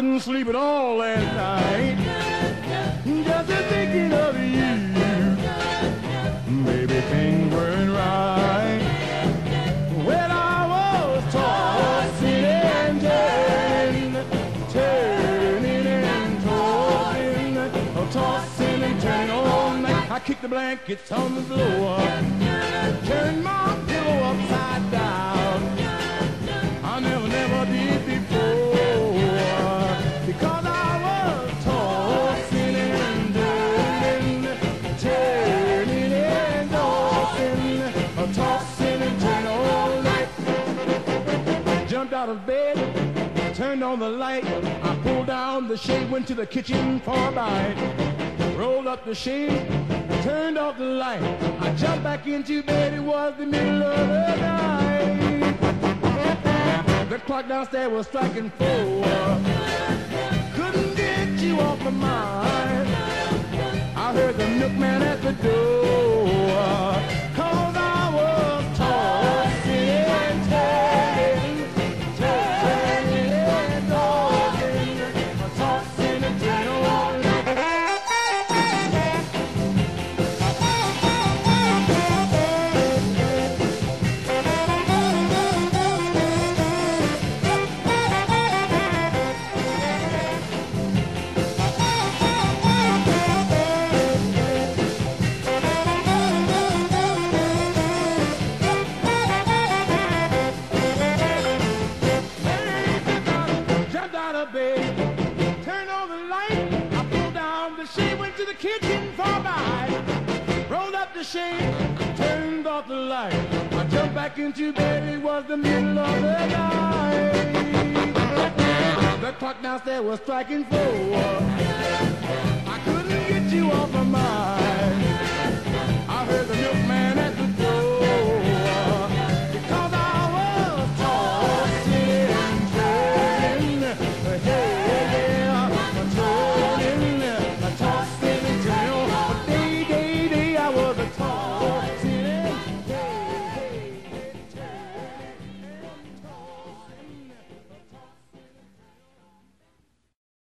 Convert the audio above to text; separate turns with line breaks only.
couldn't sleep at all last night, just thinking of you. Baby, things weren't right. When I was tossing and turning and tossing and turning all night. I kicked the blankets on the floor, turned my pillow upside down. I never did before, because I was tossing and turning and tossing and turning all night. Jumped out of bed, turned on the light. I pulled down the shade, went to the kitchen for a bite. Rolled up the shade, turned off the light. I jumped back into bed, it was the middle of the night. The clock downstairs was striking 4. Couldn't get you off my mind. I heard the milkman at the door, 'cause I was tossing and turning and tossing and turning all night. Turned on the light, I pulled down the shade, went to the kitchen for a bite. Rolled up the shade, turned off the light. I jumped back into bed, it was the middle of the night. The clock downstairs was striking 4. I couldn't get you off my mind. I heard the milkman at the